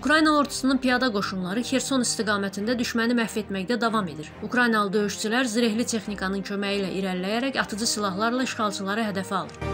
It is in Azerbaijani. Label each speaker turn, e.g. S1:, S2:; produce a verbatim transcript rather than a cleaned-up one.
S1: Ukrayna ordusunun piyada qoşunları Xerson istiqamətində düşməni məhv etməkdə davam edir. Ukraynalı döyüşçülər zirehli texnikanın köməyi ilə irəliləyərək atıcı silahlarla işğalçıları hədəfə alır.